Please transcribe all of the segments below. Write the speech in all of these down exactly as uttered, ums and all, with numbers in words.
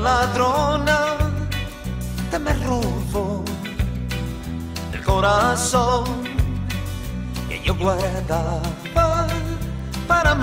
ladrona te me robó el corazón que yo guardaba para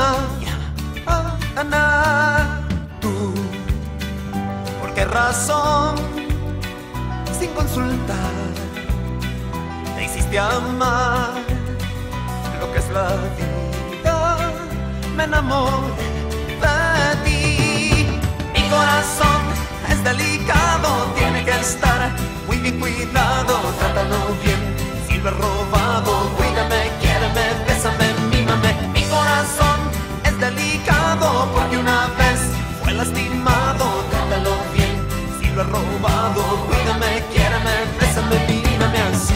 mañana. Tú, ¿por qué razón, sin consultar, te hiciste amar lo que es la vida? Me enamoré de ti. Mi corazón es delicado, tiene que estar muy bien cuidado. Trátalo bien, si lo he robado, cuídame, quiéreme, bésame, mímame. Mi corazón es delicado porque una vez fue lastimado. Trátalo bien, si lo he robado, cuídame, quiéreme, bésame, mímame así.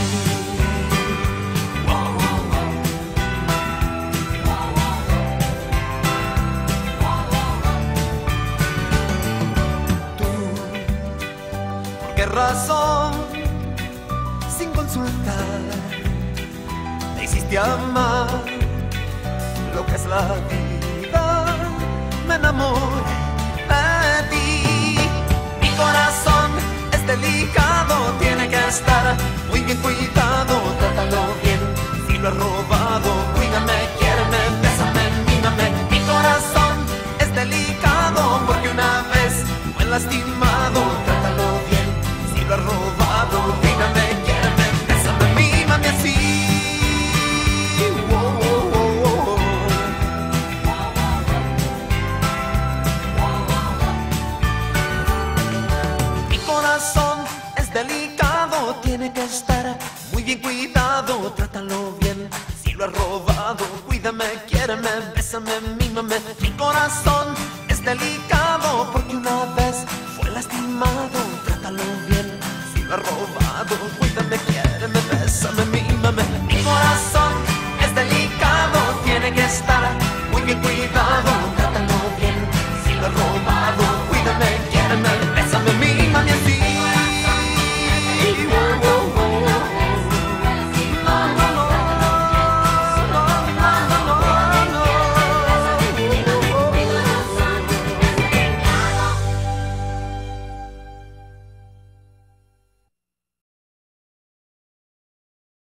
¿Qué razón, sin consultar, te hiciste amar lo que es la vida? Me enamoré de ti. Mi corazón es delicado, tiene que estar muy bien cuidado. Trátalo bien, si lo he robado, cuídame, quiéreme, bésame, mímame. Mi corazón es delicado porque una vez fue lastimado. Trátalo bien, si lo he robado, dígame, quiéreme, bésame, mímame así. Oh, oh, oh, oh. Mi corazón es delicado, tiene que estar muy bien cuidado. Trátalo bien, si lo he robado.